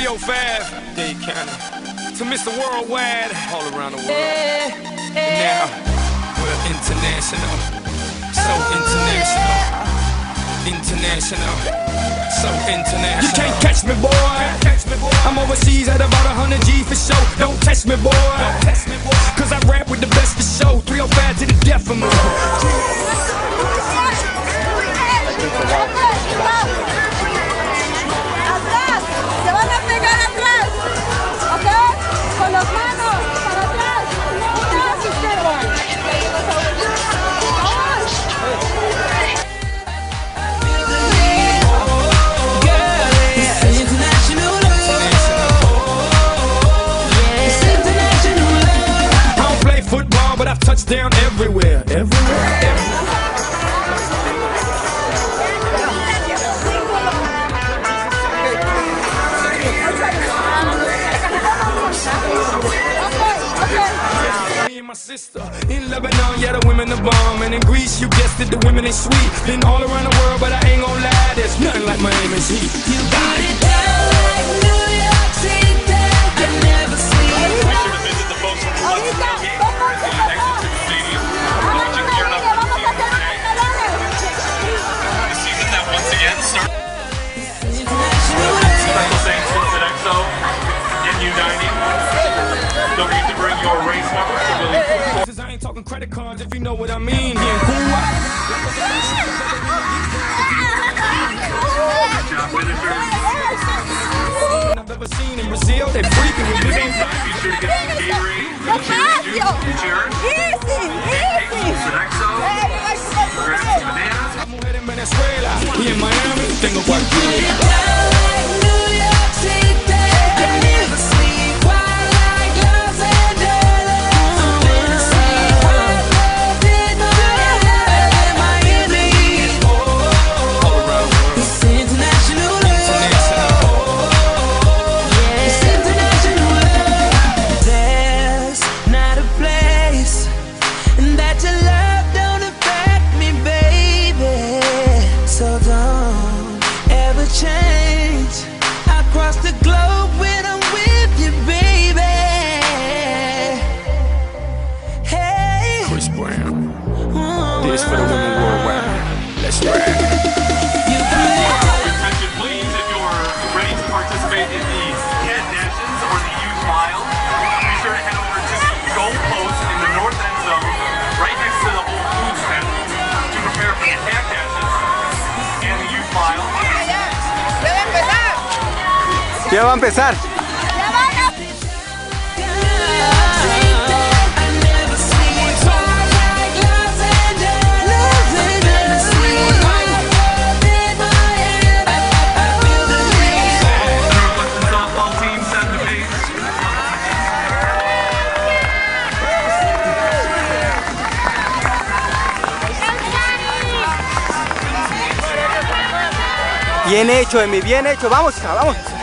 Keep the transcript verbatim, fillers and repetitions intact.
three oh five, Dade County. To Mister Worldwide, all around the world. And now, we're international. So international. International. So international. You can't catch me, boy. I'm overseas at about one hundred G for show. Don't test me, boy. Cause I rap with the best for show. three oh five to the death of me. Atrás, se van a pegar atrás, ¿ok? Con las manos para atrás, atrás izquierda. I don't play football, but I've touched down everywhere, everywhere, everywhere. My sister in Lebanon, yeah, the women are bomb. And in Greece, you guessed it, the women ain't sweet. Been all around the world, but I ain't gon' lie, there's nothing like Miami's heat. You got it down like New York City. I never sleep. Be sure to visit the folks from the West End game. The exit to the stadium. Watch it gearing up for the team today. To see that that once again starts. Special thanks to Sodexo in uniting. Don't forget to bring your race number to Billy. I ain't talking credit cards if you know what I mean. Here in Cuba. I've ever seen in Brazil, they freaking with this. Be sure to get some Gatorade for the cheering juice. Cheering. Easy, easy. Sodexo. Grab some bananas. I'm mujer en Venezuela y en Miami tengo cualquiera. Change across the globe when I'm with you, baby. Hey, Chris Brown, this for the women worldwide. Let's ride. Attention, please, if you're ready to participate in the Head Nations or the Youth Mile, be sure to head over to the goal post in the north end zone, right next to the old food tent, to prepare for the Tag Dashes and the Youth Mile. Ya va a empezar. Bien hecho, Emi, bien hecho. Vamos, hija, vamos.